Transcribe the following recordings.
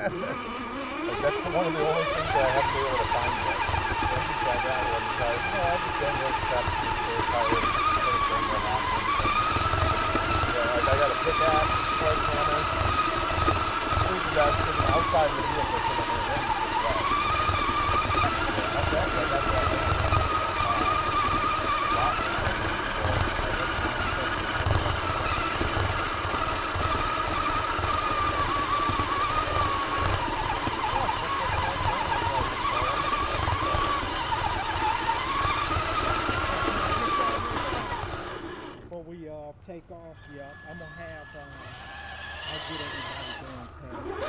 Like that's one of the only things that I haven't been able to find yet. Once you try that one, you try, I just don't really scrap the tire and anything that happens. Like I got a pickaxe, sledgehammer, freezes out because outside of the vehicle so that when it rains, it's wet. That's take off, yeah, I'm gonna have, I'll get everybody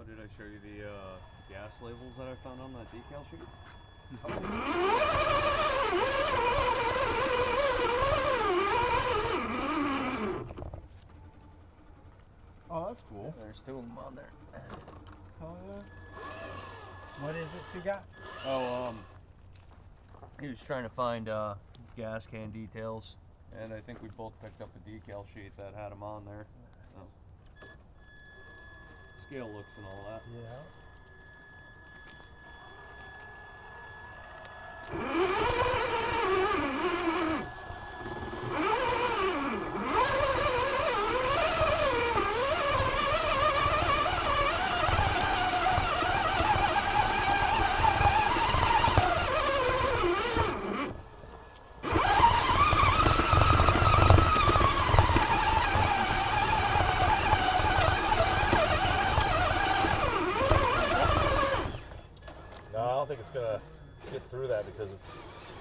did I show you the gas labels that I found on that decal sheet? Oh, that's cool. There's 2 of them on there. Hell yeah. What is it you got? Oh, he was trying to find gas can details, and I think we both picked up a decal sheet that had them on there. So. Scale looks and all that. Yeah. No, I don't think it's gonna get through that because it's.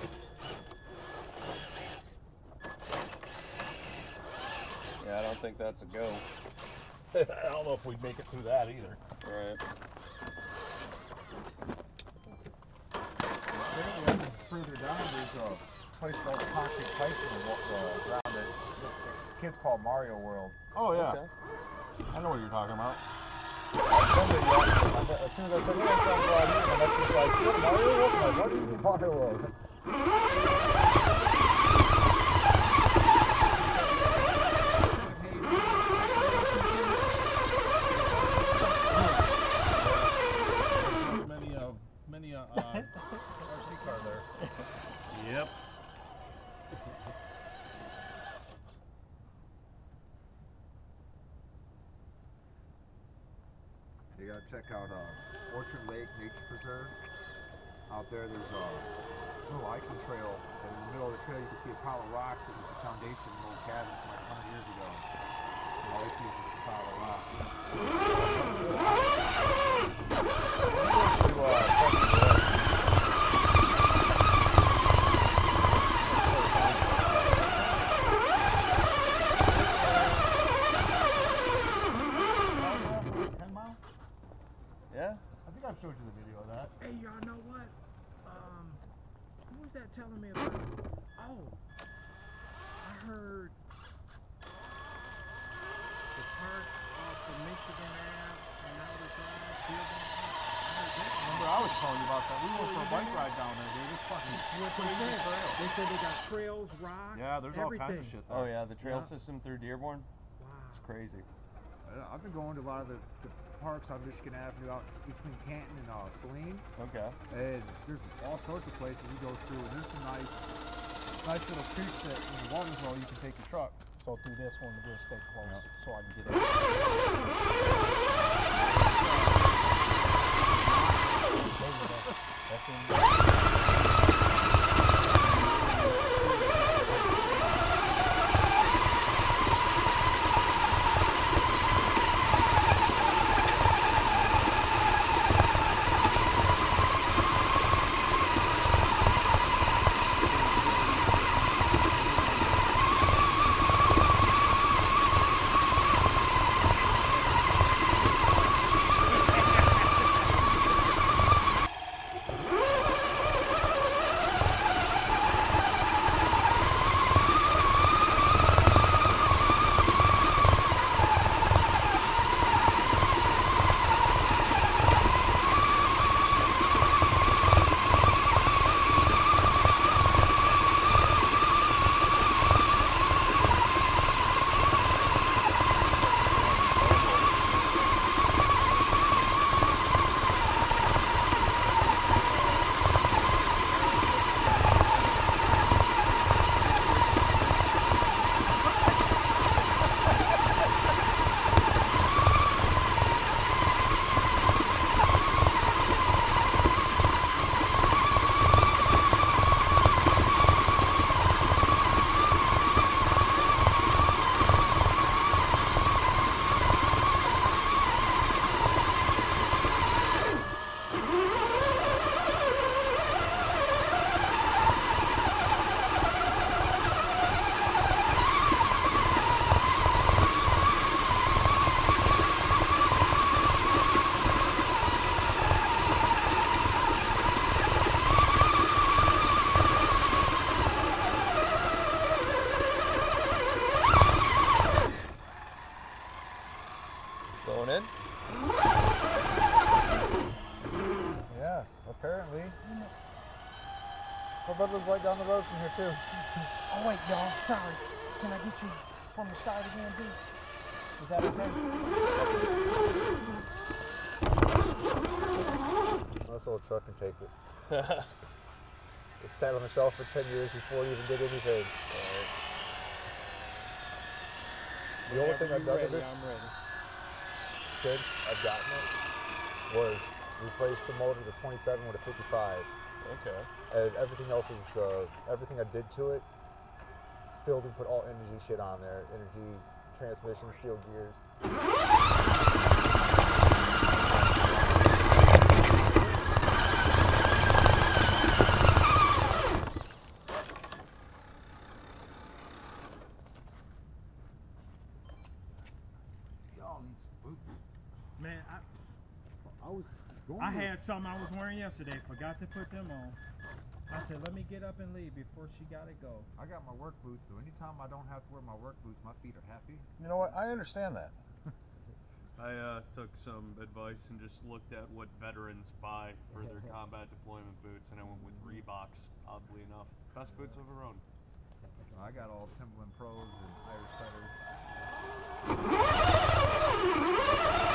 Yeah, I don't think that's a go. I don't know if we'd make it through that either. Right. Further down, there's a place called Concrete Tyson around it. The kids call Mario World. Oh yeah, Okay. I know what you're talking about. As soon as I said, "Yeah, it sounds like you," and that's just like, "What, Mario World?" I'm like, "What do you mean Mario World?" Many RC car there. Yep. You gotta check out Orchard Lake Nature Preserve. Out there, there's a little hiking trail, and in the middle of the trail, you can see a pile of rocks that was the foundation of an old cabin from like 100 years ago. And all you see is just a pile of rocks. Yeah. I think I've showed you the video of that. Hey, y'all know what? Who was that telling me about? Oh, I heard the park off of Michigan Ave and Outer Drive, Dearborn. I heard that. Remember, I was telling you about that. We went for a bike ride down there, dude. It's fucking crazy trail. They said they got trails, rocks, Yeah, there's all everything. kinds of shit there. Oh yeah, the trail Yeah. system through Dearborn. Wow. It's crazy. I've been going to a lot of the parks on Michigan Avenue out between Canton and Saline, Okay. and there's all sorts of places you go through, and there's some nice little creeks that when the water's low you can take your truck. So through this one, we'll stay close Yeah. so I can get in. live right down the road from here too. Oh wait, y'all. Sorry. Can I get you from the start again, B? Is that okay? This little truck can take it. It sat on the shelf for 10 years before it even did anything. The only thing I've done with this since I've gotten it was replace the motor, the 27 with a 55. Okay. And everything else is everything I did to it, filled and put all energy shit on there. Energy, transmission, steel gears. Y'all need some boots. Man, I had some I was wearing yesterday. Forgot to put them on. I said, let me get up and leave before she got to go. I got my work boots, so anytime I don't have to wear my work boots, my feet are happy. You know what? I understand that. I took some advice and just looked at what veterans buy for their combat deployment boots, and I went with Reeboks, oddly enough. Best boots I've ever owned. I got all Timberland Pros and Irish Setters.